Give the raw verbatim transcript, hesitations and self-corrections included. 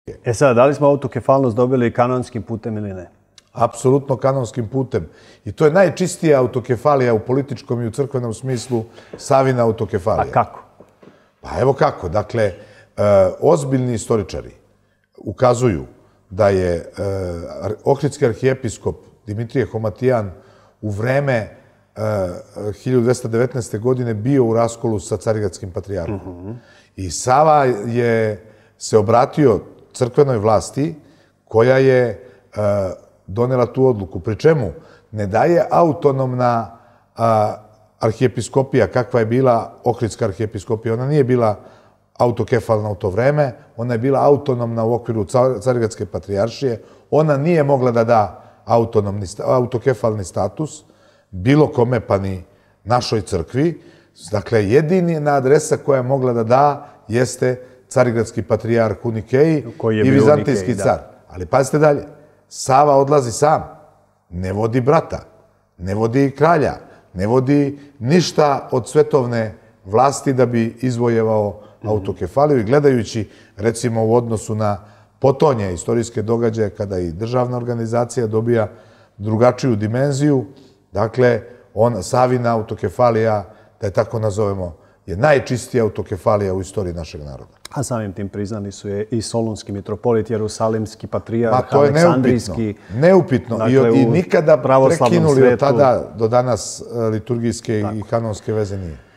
E sad, da li smo autokefalnost dobili kanonskim putem ili ne? Apsolutno kanonskim putem. I to je najčistija autokefalija u političkom i u crkvenom smislu, Savina autokefalija. A kako? Pa evo kako. Dakle, ozbiljni istoričari ukazuju da je ohridski arhijepiskop Dimitrije Homatijan u vreme hiljadu dvesta devetnaeste. godine bio u raskolu sa carigradskim patrijarhom. I Sava je se obratio crkvenoj vlasti koja je donela tu odluku. Pri čemu ne daje autonomna arhijepiskopija kakva je bila ohridska arhijepiskopija. Ona nije bila autokefalna u to vreme, ona je bila autonomna u okviru carigradske patrijaršije. Ona nije mogla da da autokefalni status bilo kome, pa ni našoj crkvi. Dakle, jedina adresa koja je mogla da da jeste carigradski patrijarh u Nikeji i vizantijski car. Ali pazite dalje, Sava odlazi sam, ne vodi brata, ne vodi kralja, ne vodi ništa od svetovne vlasti da bi izvojevao autokefaliju i gledajući, recimo, u odnosu na potonje istorijske događaje kada i državna organizacija dobija drugačiju dimenziju, dakle, Savina autokefalija, da je tako nazovemo, je najčistija autokefalija u istoriji našeg naroda. A samim tim priznani su je i solunski mitropolit, jerusalimski patrijarh, aleksandrijski. Neupitno. I nikada prekinuli od tada do danas liturgijske i kanonske veze nije.